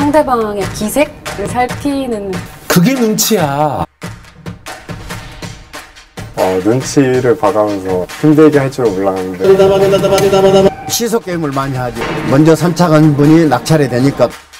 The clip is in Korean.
상대방의 기색을 살피는. 그게 눈치야. 눈치를 봐가면서 힘들게 할 줄은 몰랐는데 시소 게임을 많이 하지. 먼저 선착한 분이 낙찰이 되니까